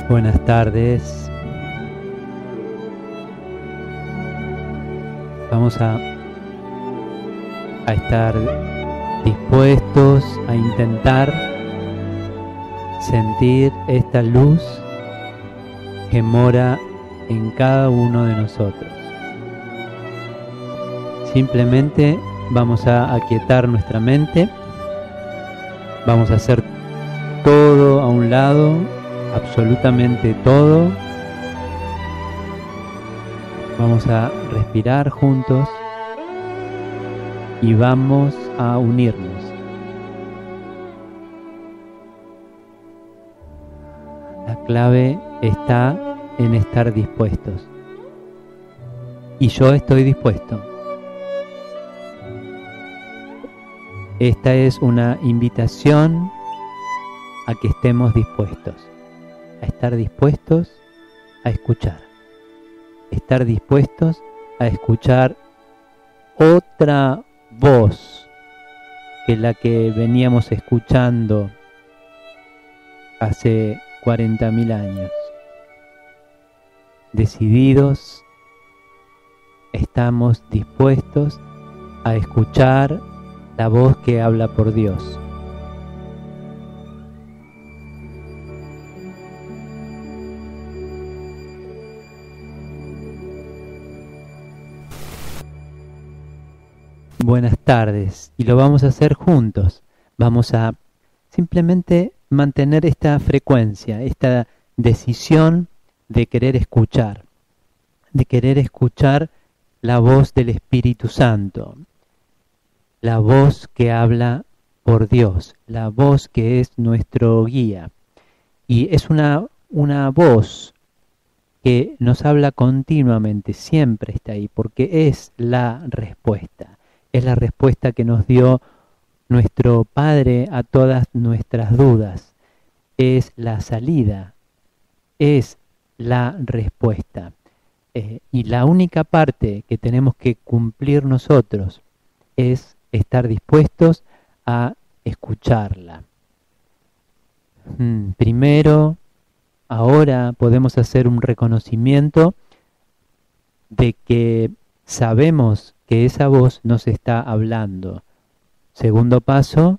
Buenas tardes. Vamos a estar dispuestos a intentar sentir esta luz que mora en cada uno de nosotros. Simplemente vamos a aquietar nuestra mente, vamos a hacer todo a un lado, absolutamente todo. Vamos a respirar juntos y vamos a unirnos. La clave está en estar dispuestos. Y yo estoy dispuesto. Esta es una invitación a que estemos dispuestos, a estar dispuestos a escuchar, estar dispuestos a escuchar otra voz que la que veníamos escuchando hace 40.000 años. Decididos, estamos dispuestos a escuchar la voz que habla por Dios. Buenas tardes, y lo vamos a hacer juntos. Vamos a simplemente mantener esta frecuencia, esta decisión de querer escuchar la voz del Espíritu Santo, la voz que habla por Dios, la voz que es nuestro guía. Y es una voz que nos habla continuamente, siempre está ahí, porque es la respuesta. Es la respuesta que nos dio nuestro Padre a todas nuestras dudas. Es la salida, es la respuesta. Y la única parte que tenemos que cumplir nosotros es estar dispuestos a escucharla. Primero, ahora podemos hacer un reconocimiento de que sabemos que esa voz nos está hablando. Segundo paso,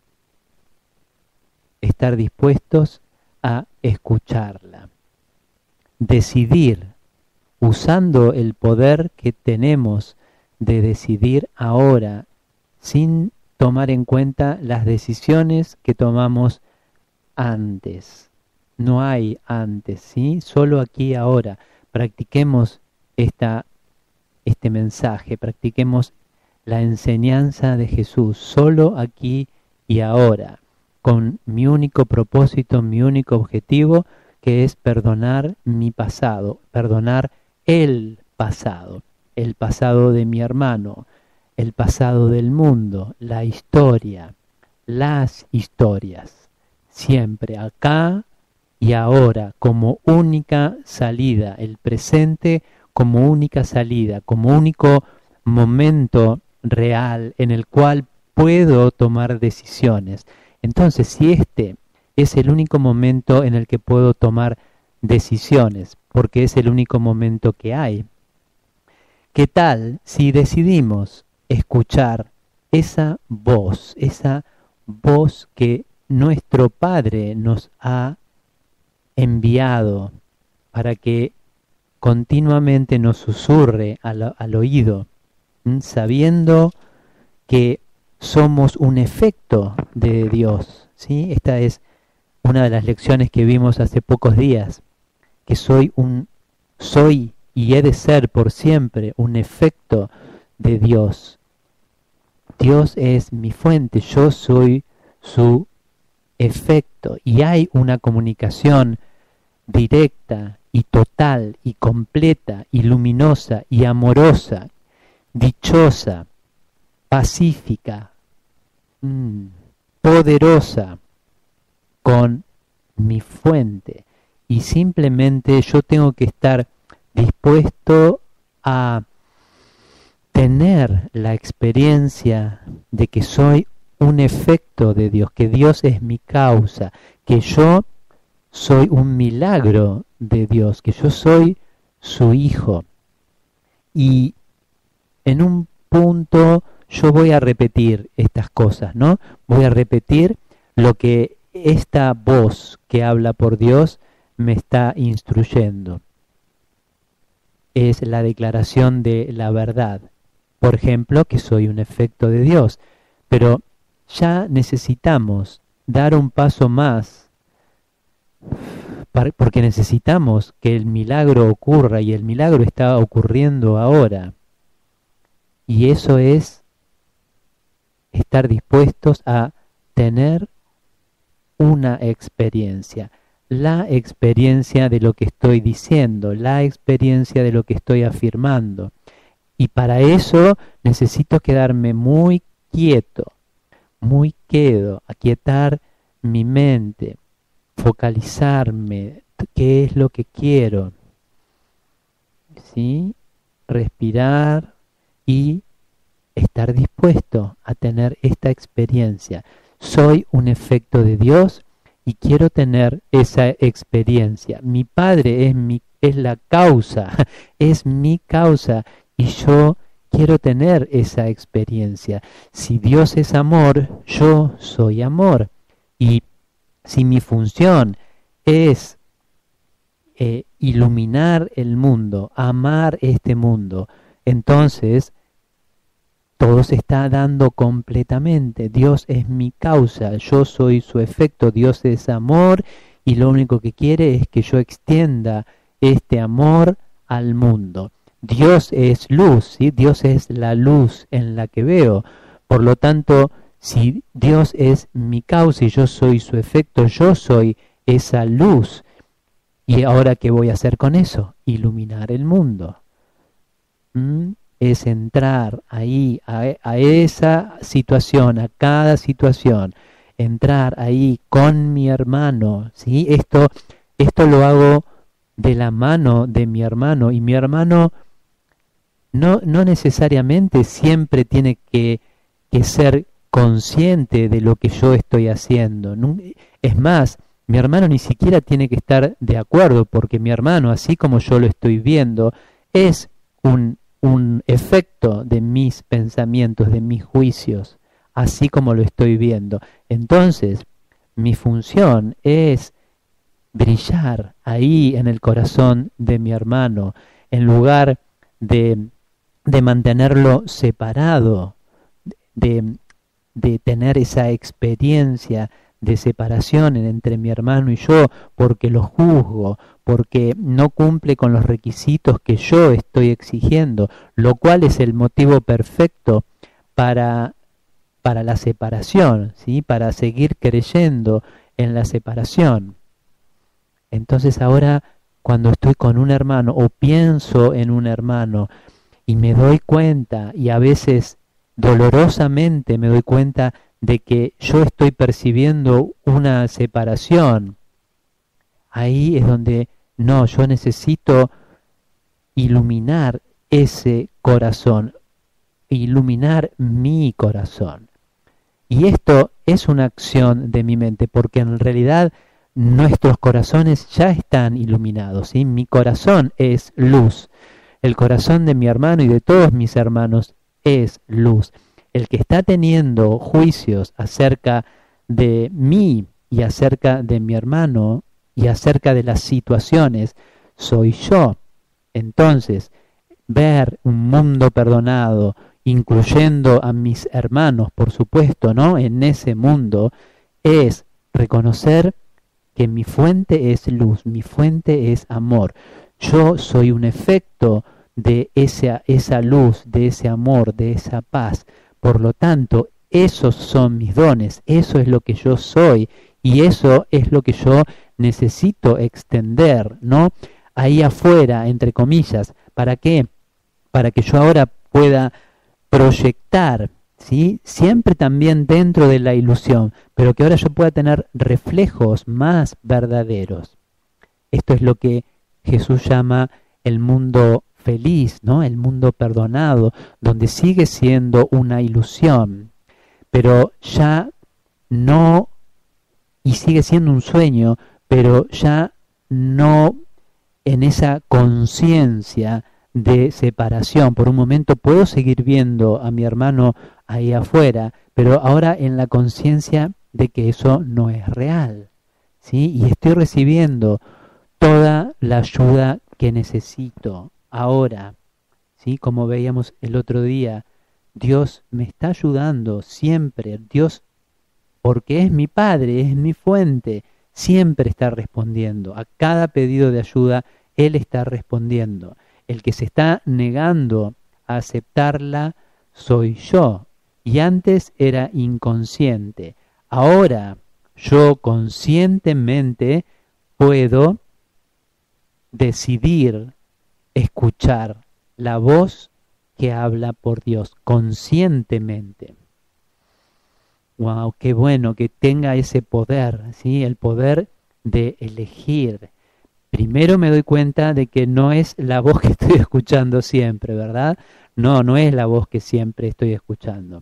estar dispuestos a escucharla. Decidir, usando el poder que tenemos de decidir ahora, sin tomar en cuenta las decisiones que tomamos antes. No hay antes, ¿sí? Solo aquí ahora. Practiquemos este mensaje, practiquemos la enseñanza de Jesús, solo aquí y ahora, con mi único propósito, mi único objetivo, que es perdonar mi pasado, perdonar el pasado de mi hermano, el pasado del mundo, la historia, las historias, siempre acá y ahora, como única salida, el presente como única salida, como único momento real en el cual puedo tomar decisiones. Entonces, si este es el único momento en el que puedo tomar decisiones, porque es el único momento que hay, ¿qué tal si decidimos escuchar esa voz que nuestro Padre nos ha enviado para que continuamente nos susurre al oído, sabiendo que somos un efecto de Dios, ¿sí? Esta es una de las lecciones que vimos hace pocos días, que soy y he de ser por siempre un efecto de Dios. Dios es mi fuente, yo soy su efecto, y hay una comunicación directa y total y completa y luminosa y amorosa, dichosa, pacífica, poderosa con mi fuente. Y simplemente yo tengo que estar dispuesto a tener la experiencia de que soy un efecto de Dios, que Dios es mi causa, que yo soy un milagro de Dios, que yo soy su hijo. Y en un punto yo voy a repetir estas cosas, ¿no? Voy a repetir lo que esta voz que habla por Dios me está instruyendo. Es la declaración de la verdad. Por ejemplo, que soy un efecto de Dios. Pero ya necesitamos dar un paso más, porque necesitamos que el milagro ocurra, y el milagro está ocurriendo ahora. Y eso es estar dispuestos a tener una experiencia, la experiencia de lo que estoy diciendo, la experiencia de lo que estoy afirmando. Y para eso necesito quedarme muy quieto, muy quedo, aquietar mi mente, focalizarme, qué es lo que quiero, ¿sí? Respirar y estar dispuesto a tener esta experiencia. Soy un efecto de Dios y quiero tener esa experiencia. Mi Padre es la causa, es mi causa, y yo quiero tener esa experiencia. Si Dios es amor, yo soy amor. Y si mi función es iluminar el mundo, amar este mundo, entonces todo se está dando completamente. Dios es mi causa, yo soy su efecto, Dios es amor, y lo único que quiere es que yo extienda este amor al mundo. Dios es luz, ¿sí? Dios es la luz en la que veo. Por lo tanto, si Dios es mi causa y yo soy su efecto, yo soy esa luz. ¿Y ahora qué voy a hacer con eso? Iluminar el mundo. Es entrar ahí a esa situación, a cada situación, entrar ahí con mi hermano, ¿sí? Esto lo hago de la mano de mi hermano, y mi hermano no necesariamente siempre tiene que ser consciente de lo que yo estoy haciendo. Es más, mi hermano ni siquiera tiene que estar de acuerdo, porque mi hermano, así como yo lo estoy viendo, es un efecto de mis pensamientos, de mis juicios, así como lo estoy viendo. Entonces, mi función es brillar ahí en el corazón de mi hermano, en lugar de mantenerlo separado, de tener esa experiencia de separación entre mi hermano y yo, porque lo juzgo, porque no cumple con los requisitos que yo estoy exigiendo, lo cual es el motivo perfecto para la separación, ¿sí? Para seguir creyendo en la separación. Entonces ahora, cuando estoy con un hermano o pienso en un hermano y me doy cuenta, y a veces dolorosamente me doy cuenta de que yo estoy percibiendo una separación, ahí es donde yo necesito iluminar ese corazón, iluminar mi corazón. Y esto es una acción de mi mente, porque en realidad nuestros corazones ya están iluminados, ¿sí? Mi corazón es luz. El corazón de mi hermano y de todos mis hermanos es luz. El que está teniendo juicios acerca de mí y acerca de mi hermano y acerca de las situaciones soy yo. Entonces, ver un mundo perdonado, incluyendo a mis hermanos, por supuesto, ¿no? En ese mundo, es reconocer que mi fuente es luz, mi fuente es amor. Yo soy un efecto de esa luz, de ese amor, de esa paz. Por lo tanto, esos son mis dones, eso es lo que yo soy, y eso es lo que yo necesito extender, ¿no? Ahí afuera, entre comillas. ¿Para qué? Para que yo ahora pueda proyectar, ¿sí? Siempre también dentro de la ilusión, pero que ahora yo pueda tener reflejos más verdaderos. Esto es lo que Jesús llama el mundo feliz, ¿no? El mundo perdonado, donde sigue siendo una ilusión, pero ya no, y sigue siendo un sueño, pero ya no en esa conciencia de separación. Por un momento puedo seguir viendo a mi hermano ahí afuera, pero ahora en la conciencia de que eso no es real, ¿sí? Y estoy recibiendo toda la ayuda que necesito ahora, ¿sí? Como veíamos el otro día, Dios me está ayudando siempre. Dios, porque es mi Padre, es mi fuente, siempre está respondiendo. A cada pedido de ayuda, Él está respondiendo. El que se está negando a aceptarla soy yo. Y antes era inconsciente. Ahora yo conscientemente puedo decidir escuchar la voz que habla por Dios conscientemente. Wow, qué bueno que tenga ese poder, ¿sí? El poder de elegir. Primero me doy cuenta de que no es la voz que estoy escuchando siempre, ¿verdad? No es la voz que siempre estoy escuchando.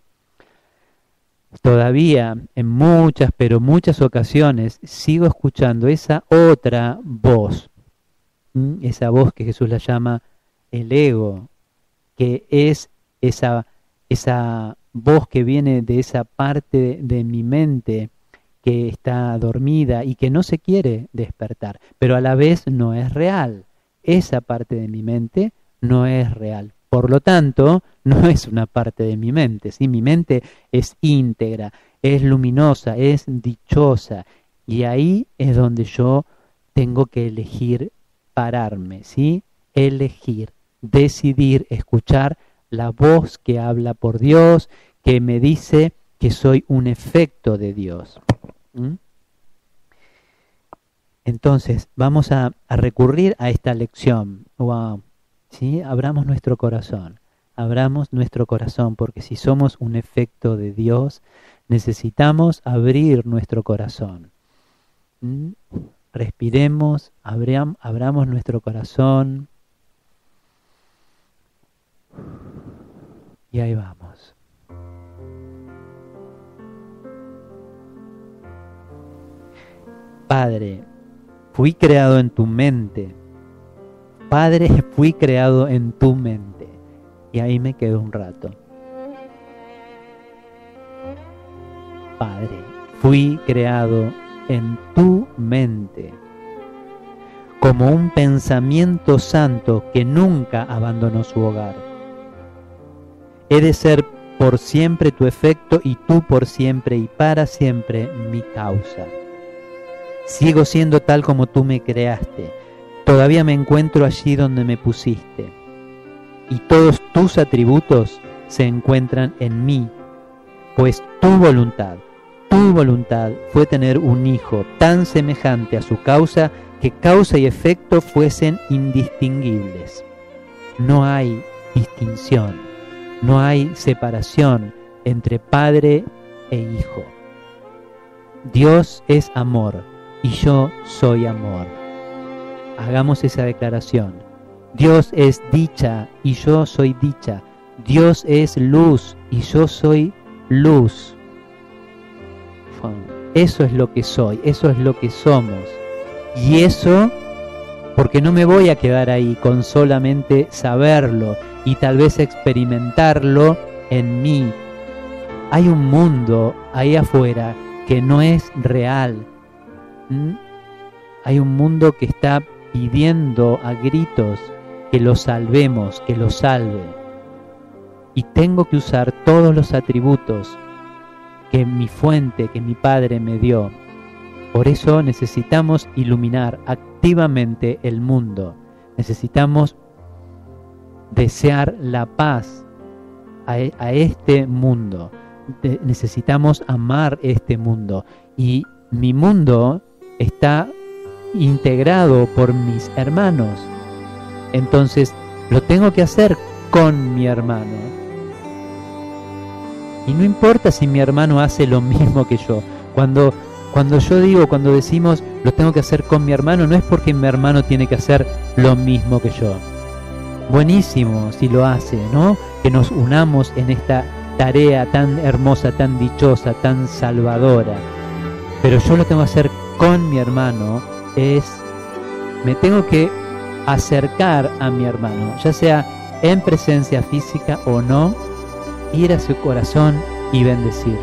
Todavía en muchas, pero muchas ocasiones sigo escuchando esa otra voz. Esa voz que Jesús la llama el ego, que es esa voz que viene de esa parte de mi mente que está dormida y que no se quiere despertar, pero a la vez no es real. Esa parte de mi mente no es real. Por lo tanto, no es una parte de mi mente, ¿sí? Mi mente es íntegra, es luminosa, es dichosa, y ahí es donde yo tengo que elegir pararme, ¿sí? Elegir, decidir, escuchar la voz que habla por Dios, que me dice que soy un efecto de Dios. Entonces, vamos a recurrir a esta lección. Wow. ¿Sí? Abramos nuestro corazón, porque si somos un efecto de Dios, necesitamos abrir nuestro corazón. Respiremos, abramos nuestro corazón, y ahí vamos. Padre, fui creado en tu mente. Padre, fui creado en tu mente. Y ahí me quedo un rato. Padre, fui creado en tu mente, como un pensamiento santo que nunca abandonó su hogar. He de ser por siempre tu efecto y tú por siempre y para siempre mi causa. Sigo siendo tal como tú me creaste. Todavía me encuentro allí donde me pusiste. Y todos tus atributos se encuentran en mí, pues tu voluntad fue tener un hijo tan semejante a su causa que causa y efecto fuesen indistinguibles. No hay distinción, no hay separación entre padre e hijo. Dios es amor y yo soy amor. Hagamos esa declaración. Dios es dicha y yo soy dicha. Dios es luz y yo soy luz. Eso es lo que soy, eso es lo que somos. Y eso, porque no me voy a quedar ahí con solamente saberlo y tal vez experimentarlo en mí. Hay un mundo ahí afuera que no es real. Hay un mundo que está pidiendo a gritos que lo salvemos, que lo salve. Y tengo que usar todos los atributos que mi fuente, que mi Padre me dio. Por eso necesitamos iluminar activamente el mundo. Necesitamos desear la paz a este mundo. Necesitamos amar este mundo. Y mi mundo está integrado por mis hermanos. Entonces lo tengo que hacer con mi hermano. Y no importa si mi hermano hace lo mismo que yo. Cuando decimos lo tengo que hacer con mi hermano, no es porque mi hermano tiene que hacer lo mismo que yo. Buenísimo si lo hace, ¿no? Que nos unamos en esta tarea tan hermosa, tan dichosa, tan salvadora. Pero yo lo tengo que hacer con mi hermano es, me tengo que acercar a mi hermano, ya sea en presencia física o no, ir a su corazón y bendecirlo.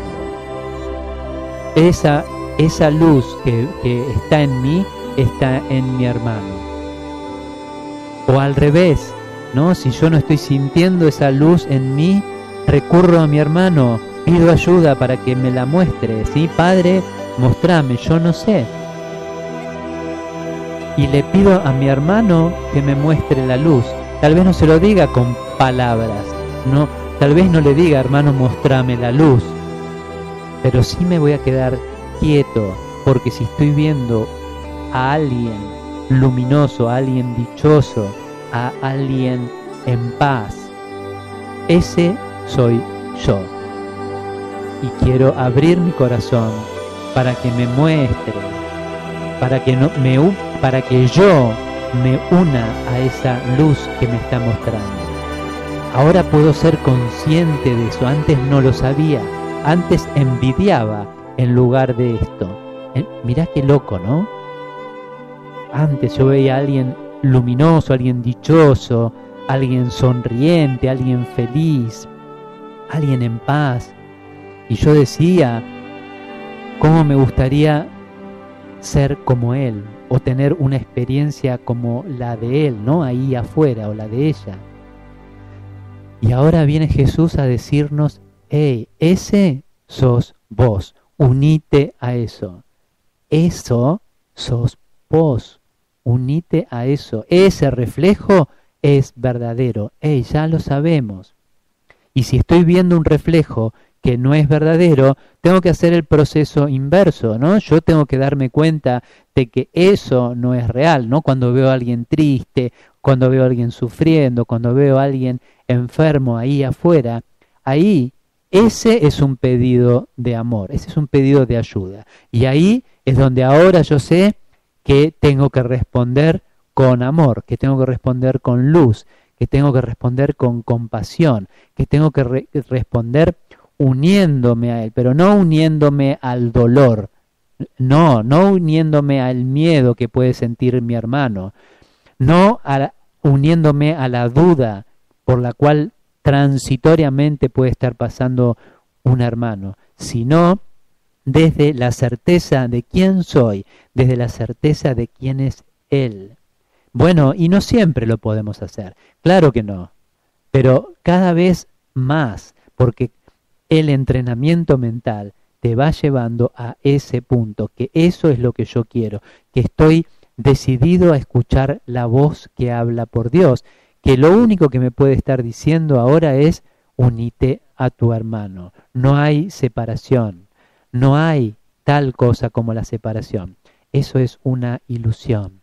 Esa luz que está en mí, está en mi hermano. O al revés, ¿no? Si yo no estoy sintiendo esa luz en mí, recurro a mi hermano, pido ayuda para que me la muestre, ¿sí? Padre, mostrame, yo no sé. Y le pido a mi hermano que me muestre la luz. Tal vez no se lo diga con palabras, ¿no? Tal vez no le diga, hermano, mostrame la luz. Pero sí me voy a quedar quieto, porque si estoy viendo a alguien luminoso, a alguien dichoso, a alguien en paz, ese soy yo. Y quiero abrir mi corazón para que me muestre, para que yo me una a esa luz que me está mostrando. Ahora puedo ser consciente de eso, antes no lo sabía, antes envidiaba en lugar de esto. Mirá qué loco, ¿no? Antes yo veía a alguien luminoso, alguien dichoso, alguien sonriente, alguien feliz, alguien en paz. Y yo decía, ¿cómo me gustaría ser como él? O tener una experiencia como la de él, ¿no? Ahí afuera, o la de ella. Y ahora viene Jesús a decirnos, hey, ese sos vos, unite a eso. Eso sos vos, unite a eso. Ese reflejo es verdadero. Hey, ya lo sabemos. Y si estoy viendo un reflejo que no es verdadero, tengo que hacer el proceso inverso, ¿no? Yo tengo que darme cuenta de que eso no es real, ¿no? Cuando veo a alguien triste, cuando veo a alguien sufriendo, cuando veo a alguien enfermo ahí afuera, ahí ese es un pedido de amor, ese es un pedido de ayuda. Y ahí es donde ahora yo sé que tengo que responder con amor, que tengo que responder con luz, que tengo que responder con compasión, que tengo que responder uniéndome a él, pero no uniéndome al dolor, no uniéndome al miedo que puede sentir mi hermano, no uniéndome a la duda por la cual transitoriamente puede estar pasando un hermano, sino desde la certeza de quién soy, desde la certeza de quién es él. Bueno, y no siempre lo podemos hacer, claro que no, pero cada vez más, porque el entrenamiento mental te va llevando a ese punto, que eso es lo que yo quiero, que estoy decidido a escuchar la voz que habla por Dios, que lo único que me puede estar diciendo ahora es unite a tu hermano. No hay separación, no hay tal cosa como la separación. Eso es una ilusión.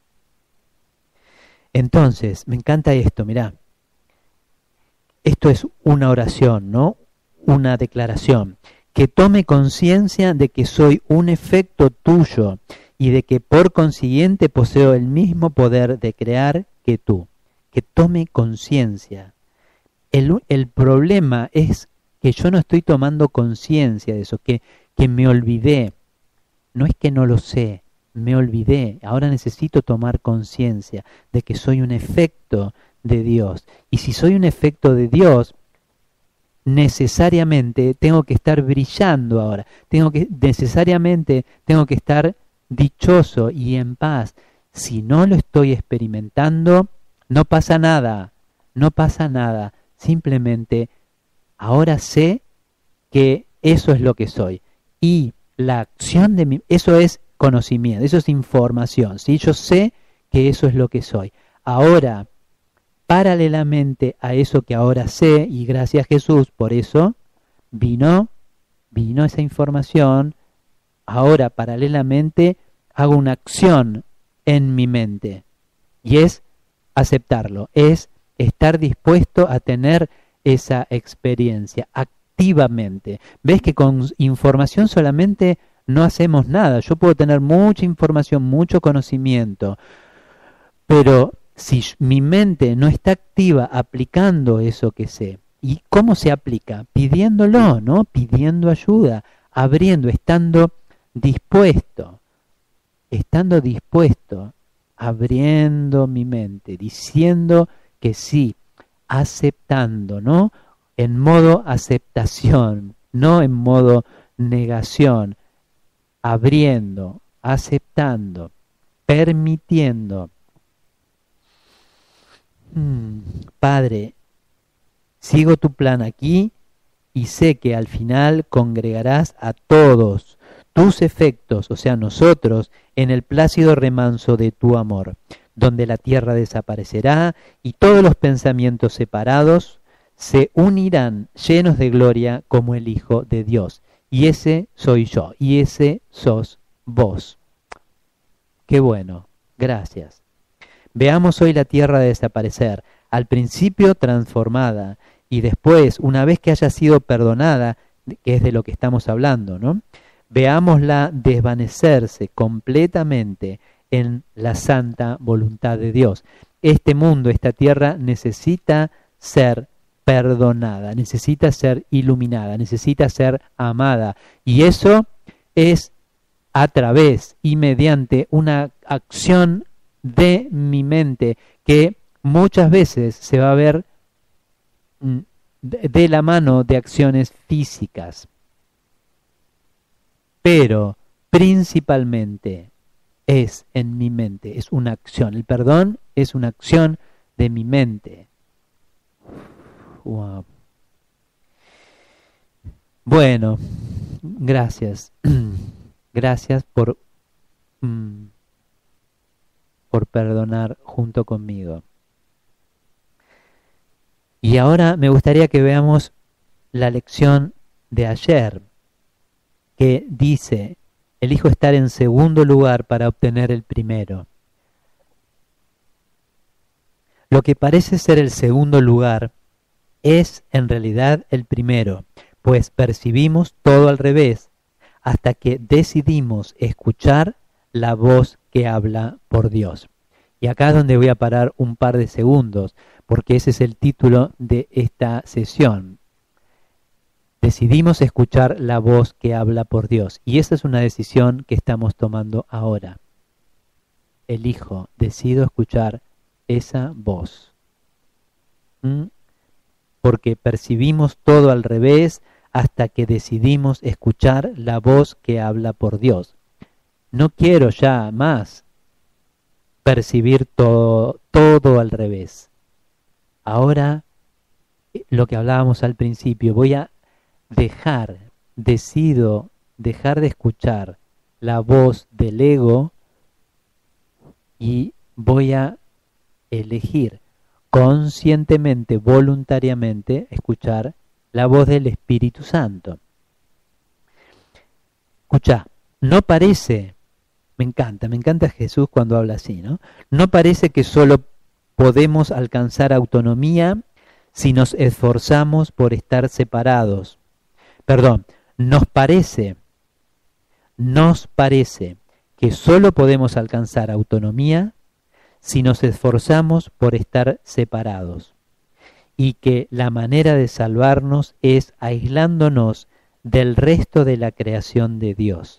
Entonces, me encanta esto, mirá. Esto es una oración, ¿no? Una declaración. Que tome conciencia de que soy un efecto tuyo y de que por consiguiente poseo el mismo poder de crear que tú. Que tome conciencia. El problema es que yo no estoy tomando conciencia de eso, que me olvidé. No es que no lo sé, me olvidé. Ahora necesito tomar conciencia de que soy un efecto de Dios. Y si soy un efecto de Dios, necesariamente tengo que estar brillando ahora. Necesariamente tengo que estar dichoso y en paz. Si no lo estoy experimentando, no pasa nada, no pasa nada. Simplemente ahora sé que eso es lo que soy. Y la acción de eso es conocimiento, eso es información, ¿sí? Yo sé que eso es lo que soy. Ahora, paralelamente a eso que ahora sé, y gracias a Jesús por eso, vino esa información, ahora paralelamente hago una acción en mi mente, y es aceptarlo, es estar dispuesto a tener esa experiencia activamente. ¿Ves que con información solamente no hacemos nada? Yo puedo tener mucha información, mucho conocimiento, pero si mi mente no está activa aplicando eso que sé, ¿y cómo se aplica? Pidiéndolo, ¿no? Pidiendo ayuda, abriendo, estando dispuesto. estando dispuesto, abriendo mi mente, diciendo que sí, aceptando, ¿no? En modo aceptación, no en modo negación, abriendo, aceptando, permitiendo. Padre, sigo tu plan aquí y sé que al final congregarás a todos tus efectos, o sea, nosotros, en el plácido remanso de tu amor, donde la tierra desaparecerá y todos los pensamientos separados se unirán llenos de gloria como el Hijo de Dios. Y ese soy yo, y ese sos vos. Qué bueno, gracias. Veamos hoy la tierra desaparecer, al principio transformada, y después, una vez que haya sido perdonada, que es de lo que estamos hablando, ¿no? Veámosla desvanecerse completamente en la santa voluntad de Dios. Este mundo, esta tierra necesita ser perdonada, necesita ser iluminada, necesita ser amada. Y eso es a través y mediante una acción de mi mente que muchas veces se va a ver de la mano de acciones físicas, pero principalmente es en mi mente, es una acción. El perdón es una acción de mi mente. Wow. Bueno, gracias. Gracias por perdonar junto conmigo. Y ahora me gustaría que veamos la lección de ayer, que dice, elijo estar en segundo lugar para obtener el primero. Lo que parece ser el segundo lugar es en realidad el primero, pues percibimos todo al revés, hasta que decidimos escuchar la voz que habla por Dios. Y acá es donde voy a parar un par de segundos, porque ese es el título de esta sesión. Decidimos escuchar la voz que habla por Dios. Y esa es una decisión que estamos tomando ahora. Elijo, decido escuchar esa voz. Porque percibimos todo al revés hasta que decidimos escuchar la voz que habla por Dios. No quiero ya más percibir todo al revés. Ahora, lo que hablábamos al principio, decido dejar de escuchar la voz del ego y voy a elegir conscientemente, voluntariamente, escuchar la voz del Espíritu Santo. Escucha, no parece, me encanta Jesús cuando habla así, ¿no? No parece que solo podemos alcanzar autonomía si nos esforzamos por estar separados. Perdón, nos parece que solo podemos alcanzar autonomía si nos esforzamos por estar separados, y que la manera de salvarnos es aislándonos del resto de la creación de Dios.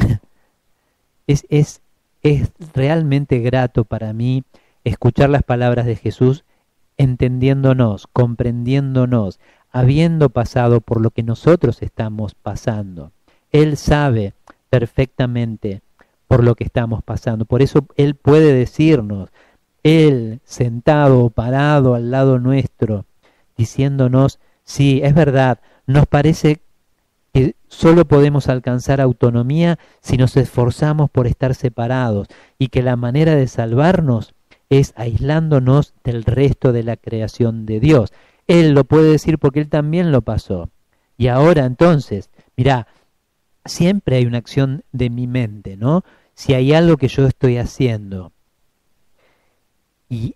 Es realmente grato para mí escuchar las palabras de Jesús, entendiéndonos, comprendiéndonos, habiendo pasado por lo que nosotros estamos pasando. Él sabe perfectamente por lo que estamos pasando. Por eso Él puede decirnos, Él sentado o parado al lado nuestro, diciéndonos, sí, es verdad, nos parece que solo podemos alcanzar autonomía si nos esforzamos por estar separados y que la manera de salvarnos es aislándonos del resto de la creación de Dios. Él lo puede decir porque Él también lo pasó. Y ahora entonces, mirá, siempre hay una acción de mi mente, ¿no? Si hay algo que yo estoy haciendo y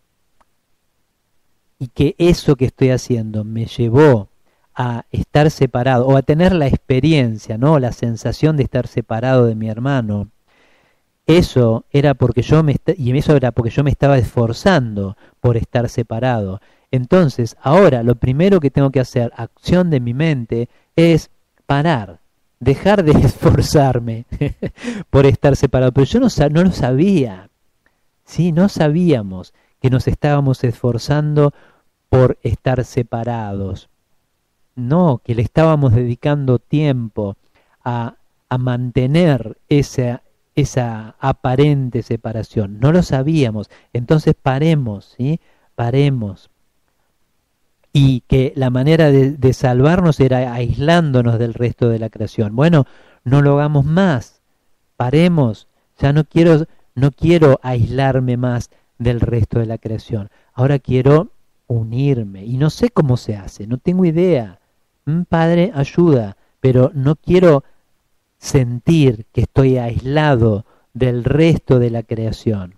que eso que estoy haciendo me llevó a estar separado o a tener la experiencia, ¿no? La sensación de estar separado de mi hermano, eso era porque yo me estaba esforzando por estar separado. Entonces, ahora lo primero que tengo que hacer, acción de mi mente, es parar, dejar de esforzarme por estar separado. Pero yo no lo sabía. Sí, no sabíamos que nos estábamos esforzando por estar separados. No, que le estábamos dedicando tiempo a mantener esa aparente separación. No lo sabíamos. Entonces paremos, ¿sí? Paremos. Y que la manera de salvarnos era aislándonos del resto de la creación. Bueno, no lo hagamos más. Paremos. Ya no quiero aislarme más del resto de la creación. Ahora quiero unirme. Y no sé cómo se hace, no tengo idea. Padre, ayuda. Pero no quiero sentir que estoy aislado del resto de la creación.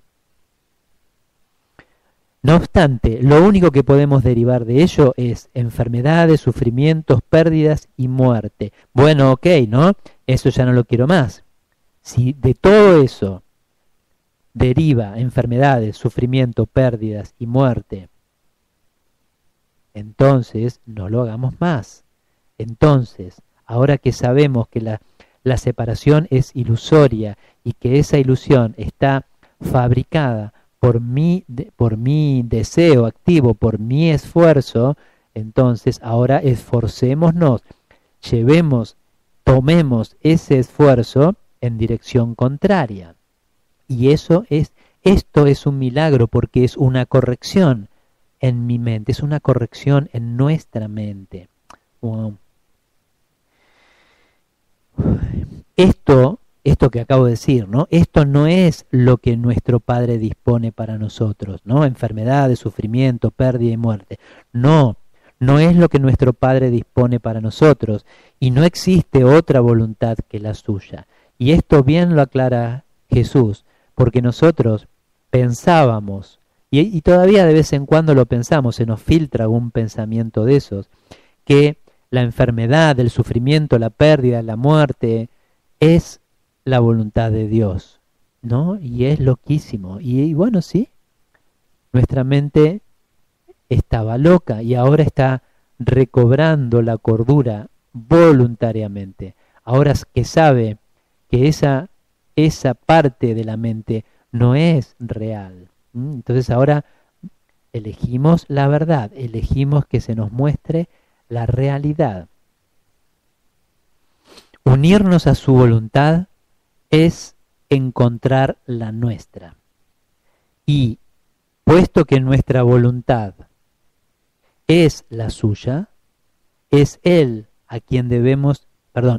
No obstante, lo único que podemos derivar de ello es enfermedades, sufrimientos, pérdidas y muerte. Bueno, ok, ¿no? Eso ya no lo quiero más. Si de todo eso deriva enfermedades, sufrimiento, pérdidas y muerte, entonces no lo hagamos más. Entonces, ahora que sabemos que la separación es ilusoria y que esa ilusión está fabricada por mi deseo activo, por mi esfuerzo, entonces ahora esforcémonos, tomemos ese esfuerzo en dirección contraria. Y esto es un milagro porque es una corrección en mi mente, es una corrección en nuestra mente. Wow. Esto que acabo de decir, ¿no? Esto no es lo que nuestro Padre dispone para nosotros, ¿no? Enfermedades, sufrimiento, pérdida y muerte. No es lo que nuestro Padre dispone para nosotros y no existe otra voluntad que la suya. Y esto bien lo aclara Jesús, porque nosotros pensábamos, y todavía de vez en cuando lo pensamos, se nos filtra algún pensamiento de esos, que la enfermedad, el sufrimiento, la pérdida, la muerte es la voluntad de Dios, ¿no? Y es loquísimo. Y bueno, sí, nuestra mente estaba loca y ahora está recobrando la cordura voluntariamente. Ahora que sabe que esa parte de la mente no es real. Entonces ahora elegimos la verdad, elegimos que se nos muestre la realidad. Unirnos a su voluntad es encontrar la nuestra. Y puesto que nuestra voluntad es la suya, es a él a quien debemos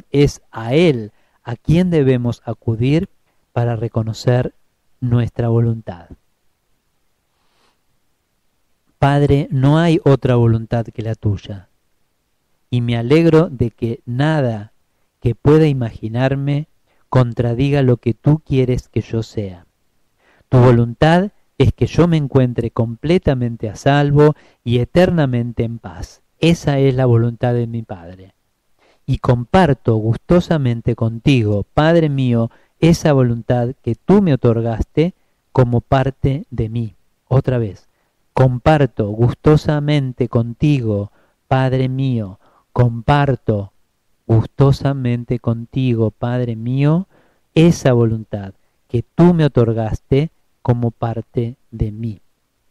acudir para reconocer nuestra voluntad. Padre, no hay otra voluntad que la tuya, y me alegro de que nada que pueda imaginarme contradiga lo que tú quieres que yo sea. Tu voluntad es que yo me encuentre completamente a salvo y eternamente en paz. Esa es la voluntad de mi Padre. Y comparto gustosamente contigo, Padre mío, esa voluntad que tú me otorgaste como parte de mí. Otra vez, comparto gustosamente contigo, Padre mío, comparto gustosamente contigo, Padre mío, esa voluntad que tú me otorgaste como parte de mí.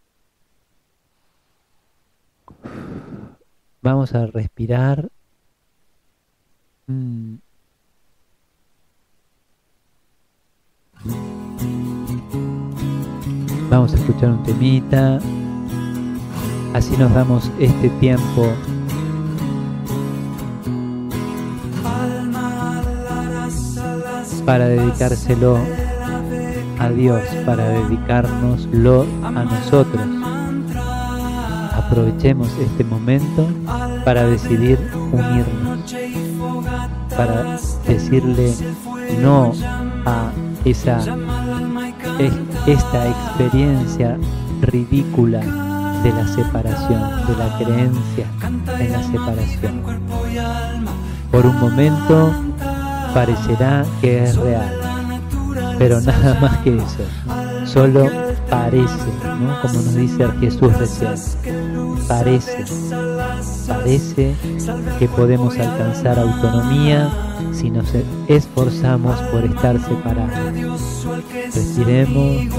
Vamos a respirar. Vamos a escuchar un temita. Así nos damos este tiempo para dedicárselo a Dios, para dedicárnoslo a nosotros. Aprovechemos este momento para decidir unirnos, para decirle no a esta experiencia ridícula de la separación, de la creencia en la separación. Por un momento parecerá que es real, pero nada más que eso, solo parece, ¿no? Como nos dice Jesús recién, parece que podemos alcanzar autonomía si nos esforzamos por estar separados. Respiremos.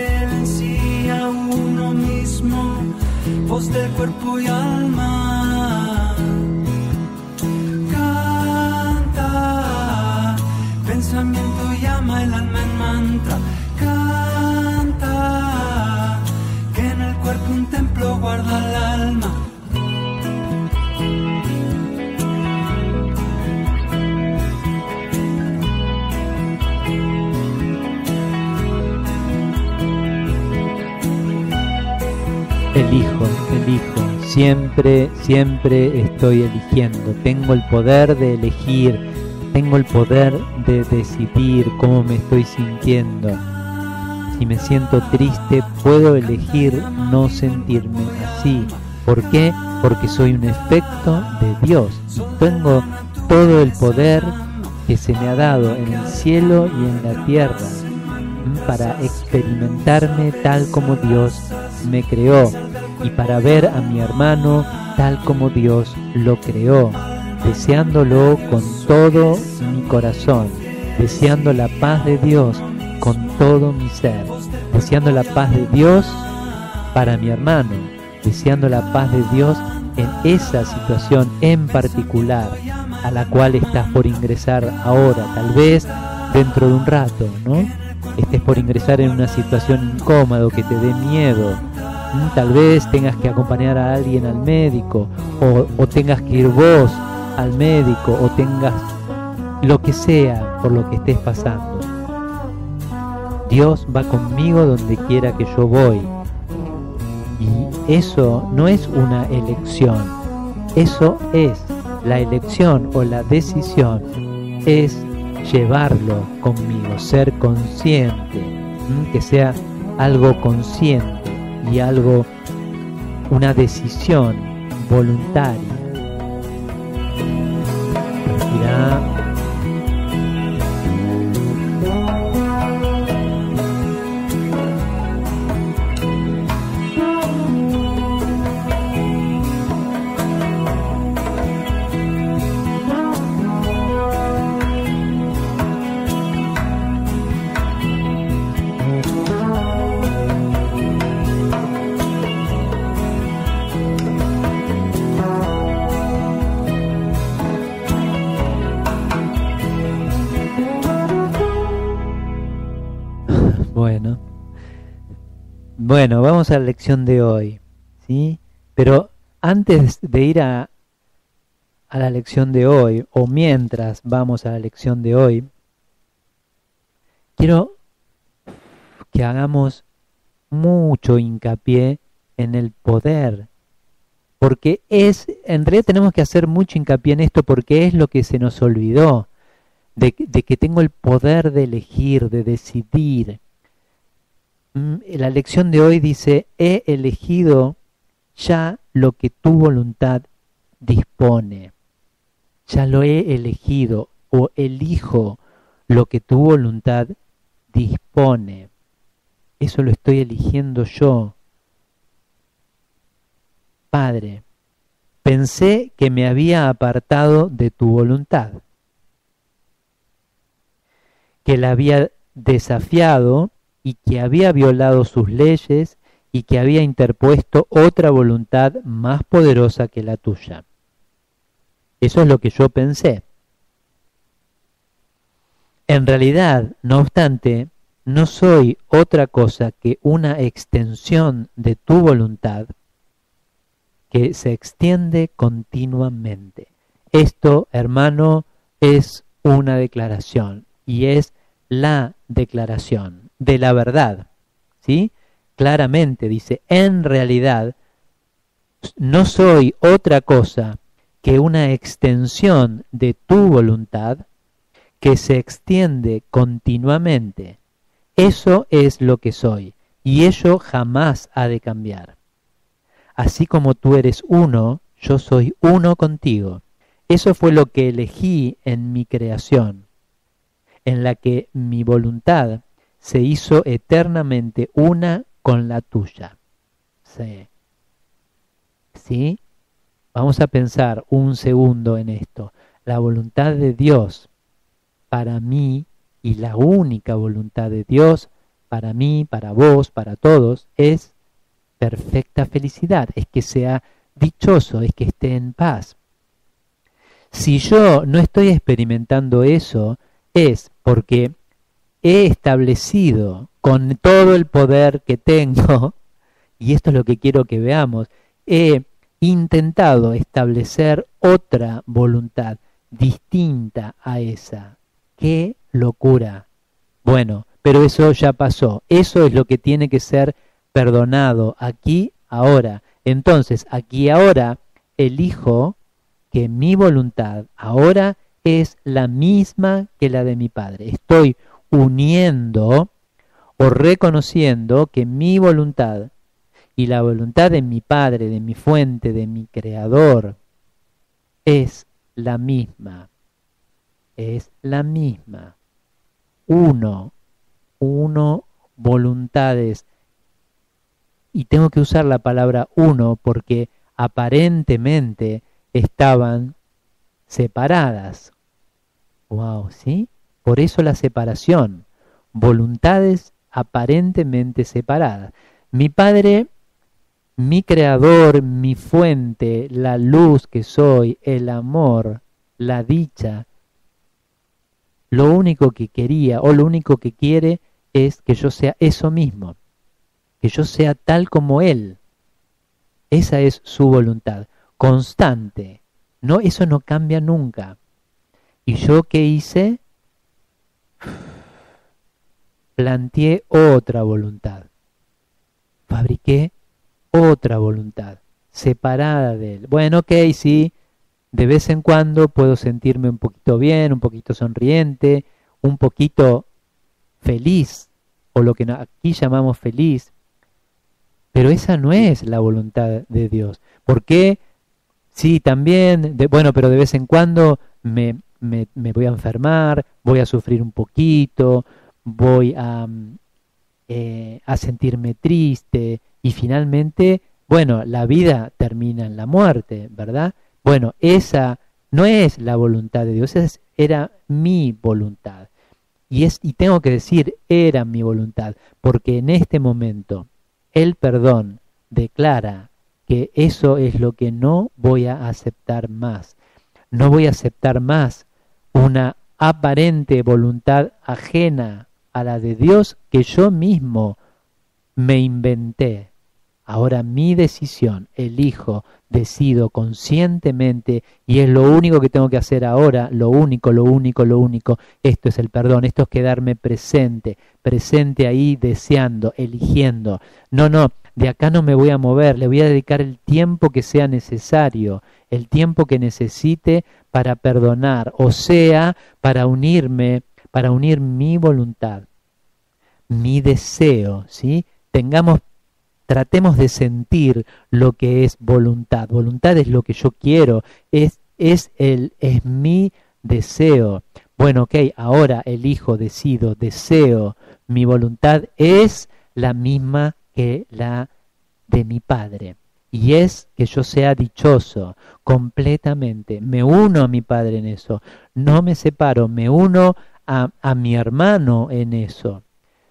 Voz del cuerpo y alma, canta, pensamiento llama el alma en mantra, canta, que en el cuerpo un templo guarda el alma. Elijo, siempre estoy eligiendo. Tengo el poder de elegir, tengo el poder de decidir cómo me estoy sintiendo. Si me siento triste, puedo elegir no sentirme así. ¿Por qué? Porque soy un efecto de Dios. Tengo todo el poder que se me ha dado en el cielo y en la tierra para experimentarme tal como Dios me creó y para ver a mi hermano tal como Dios lo creó, deseándolo con todo mi corazón, deseando la paz de Dios con todo mi ser, deseando la paz de Dios para mi hermano, deseando la paz de Dios en esa situación en particular a la cual estás por ingresar ahora, tal vez dentro de un rato, ¿no? Estés por ingresar en una situación incómoda, que te dé miedo, tal vez tengas que acompañar a alguien al médico, o tengas que ir vos al médico, o tengas lo que sea por lo que estés pasando. Dios va conmigo donde quiera que yo voy, y eso no es una elección, eso es la elección o la decisión, es llevarlo conmigo, ser consciente, que sea algo consciente y algo, una decisión voluntaria. Respira. Bueno, vamos a la lección de hoy, ¿sí? Pero antes de ir a la lección de hoy, o mientras vamos a la lección de hoy, quiero que hagamos mucho hincapié en el poder, porque en realidad tenemos que hacer mucho hincapié en esto porque es lo que se nos olvidó, de que tengo el poder de elegir, de decidir. La lección de hoy dice: he elegido ya lo que tu voluntad dispone. Ya lo he elegido, o elijo lo que tu voluntad dispone. Eso lo estoy eligiendo yo. Padre, pensé que me había apartado de tu voluntad, que la había desafiado y que había violado sus leyes y que había interpuesto otra voluntad más poderosa que la tuya. Eso es lo que yo pensé. En realidad, no obstante, no soy otra cosa que una extensión de tu voluntad que se extiende continuamente. Esto, hermano, es una declaración y es la declaración de la verdad, ¿sí? Claramente dice: en realidad no soy otra cosa que una extensión de tu voluntad que se extiende continuamente. Eso es lo que soy, y ello jamás ha de cambiar. Así como tú eres uno, yo soy uno contigo. Eso fue lo que elegí en mi creación, en la que mi voluntad se hizo eternamente una con la tuya. Sí. ¿Sí? Vamos a pensar un segundo en esto. La voluntad de Dios para mí y la única voluntad de Dios para mí, para vos, para todos, es perfecta felicidad, es que sea dichoso, es que esté en paz. Si yo no estoy experimentando eso, es porque he establecido con todo el poder que tengo, y esto es lo que quiero que veamos, he intentado establecer otra voluntad distinta a esa. ¡Qué locura! Bueno, pero eso ya pasó. Eso es lo que tiene que ser perdonado aquí, ahora. Entonces, aquí, ahora, elijo que mi voluntad ahora es la misma que la de mi Padre. Estoy uniendo o reconociendo que mi voluntad y la voluntad de mi Padre, de mi fuente, de mi Creador, es la misma. Es la misma. Uno, voluntades. Y tengo que usar la palabra uno porque aparentemente estaban separadas. Wow, ¿sí? Por eso la separación. Voluntades aparentemente separadas. Mi Padre, mi Creador, mi fuente, la luz que soy, el amor, la dicha, lo único que quería o lo único que quiere es que yo sea eso mismo, que yo sea tal como Él. Esa es su voluntad, constante. No, eso no cambia nunca. ¿Y yo qué hice? Planteé otra voluntad. Fabriqué otra voluntad, separada de Él. Bueno, ok, sí, de vez en cuando puedo sentirme un poquito bien, un poquito sonriente, un poquito feliz, o lo que aquí llamamos feliz, pero esa no es la voluntad de Dios. ¿Por qué? Sí, también, bueno, pero de vez en cuando me voy a enfermar, voy a sufrir un poquito, voy a sentirme triste y finalmente, bueno, la vida termina en la muerte, ¿verdad? Bueno, esa no es la voluntad de Dios, esa era mi voluntad. Y tengo que decir, era mi voluntad, porque en este momento el perdón declara que eso es lo que no voy a aceptar más. No voy a aceptar más una aparente voluntad ajena a la de Dios que yo mismo me inventé. Ahora mi decisión, elijo, decido conscientemente y es lo único que tengo que hacer ahora, lo único, esto es el perdón, esto es quedarme presente ahí deseando, eligiendo. No, de acá no me voy a mover, le voy a dedicar el tiempo que sea necesario, el tiempo que necesite para perdonar, o sea, para unir mi voluntad, mi deseo, ¿sí? Tratemos de sentir lo que es voluntad. Voluntad es lo que yo quiero, es mi deseo. Bueno, ok, ahora elijo, decido, deseo. Mi voluntad es la misma que la de mi Padre. Y es que yo sea dichoso completamente. Me uno a mi Padre en eso. No me separo, me uno a mi hermano en eso.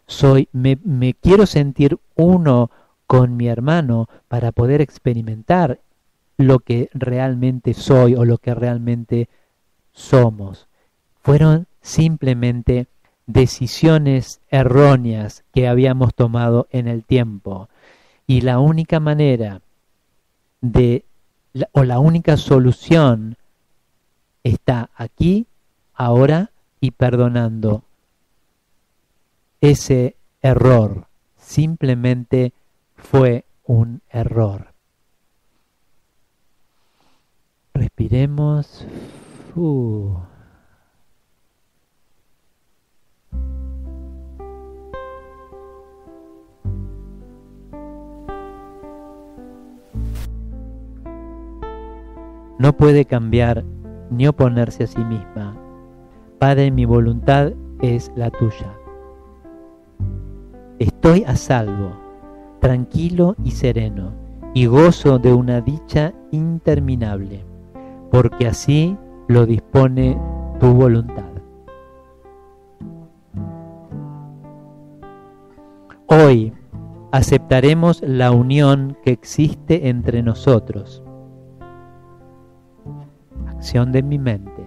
Me quiero sentir uno con mi hermano para poder experimentar lo que realmente soy o lo que realmente somos. Fueron simplemente decisiones erróneas que habíamos tomado en el tiempo. Y la única manera la única solución está aquí, ahora y perdonando ese error. Simplemente fue un error. Respiremos. No puede cambiar ni oponerse a sí misma. Padre, mi voluntad es la tuya. Estoy a salvo, tranquilo y sereno, y gozo de una dicha interminable, porque así lo dispone tu voluntad. Hoy aceptaremos la unión que existe entre nosotros. Acción de mi mente.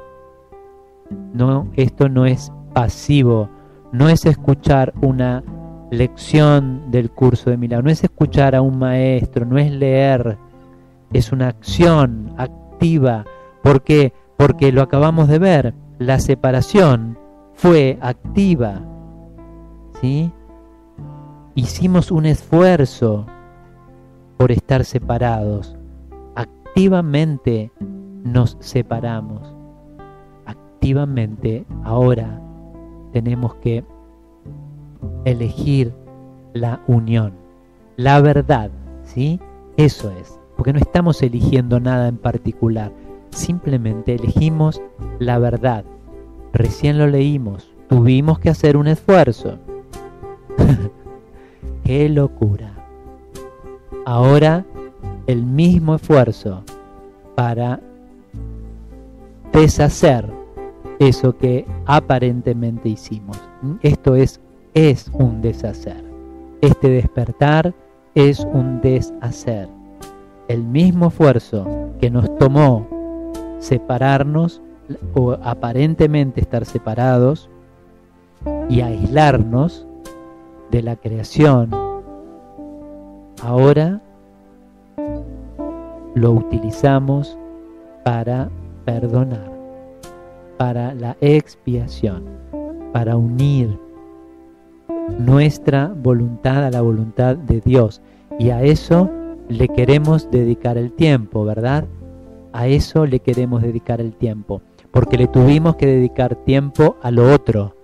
No, esto no es pasivo, no es escuchar una lección del curso de milagro, no es escuchar a un maestro, no es leer, es una acción activa. ¿Por qué? Porque lo acabamos de ver, la separación fue activa, ¿sí? Hicimos un esfuerzo por estar separados, activamente nos separamos, activamente ahora tenemos que elegir la unión, la verdad, ¿sí? Eso es, porque no estamos eligiendo nada en particular, simplemente elegimos la verdad. Recién lo leímos, tuvimos que hacer un esfuerzo. ¡Qué locura! Ahora el mismo esfuerzo para deshacer eso que aparentemente hicimos. Esto es un deshacer. Este despertar es un deshacer. El mismo esfuerzo que nos tomó separarnos o aparentemente estar separados y aislarnos de la creación, ahora lo utilizamos para perdonar, para la expiación, para unir nuestra voluntad a la voluntad de Dios. Y a eso le queremos dedicar el tiempo, ¿verdad? A eso le queremos dedicar el tiempo, porque le tuvimos que dedicar tiempo a lo otro.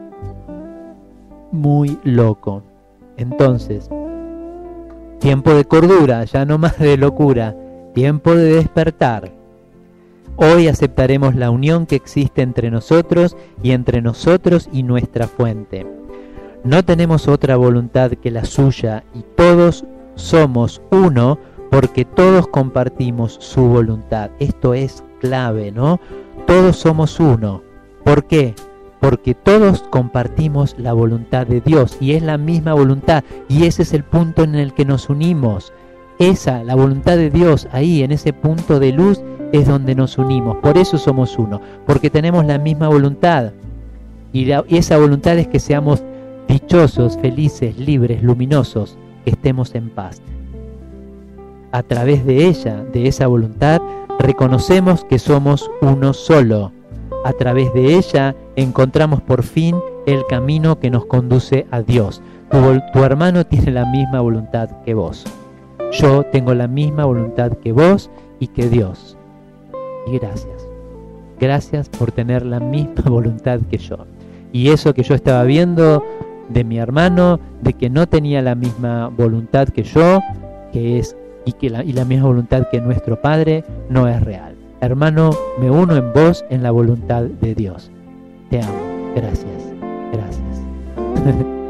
Muy loco. Entonces, tiempo de cordura, ya no más de locura, tiempo de despertar. Hoy aceptaremos la unión que existe entre nosotros y nuestra fuente. No tenemos otra voluntad que la suya y todos somos uno porque todos compartimos su voluntad. Esto es clave, ¿no? Todos somos uno. ¿Por qué? Porque todos compartimos la voluntad de Dios y es la misma voluntad y ese es el punto en el que nos unimos. Esa, la voluntad de Dios, ahí en ese punto de luz es donde nos unimos. Por eso somos uno, porque tenemos la misma voluntad y esa voluntad es que seamos dichosos, felices, libres, luminosos, que estemos en paz. A través de ella, de esa voluntad, reconocemos que somos uno solo. A través de ella encontramos por fin el camino que nos conduce a Dios. Tu hermano tiene la misma voluntad que vos. Yo tengo la misma voluntad que vos y que Dios. Y gracias. Gracias por tener la misma voluntad que yo. Y eso que yo estaba viendo de mi hermano, de que no tenía la misma voluntad que yo, y la misma voluntad que nuestro Padre, no es real. Hermano, me uno en vos en la voluntad de Dios. Te amo. Gracias. Gracias.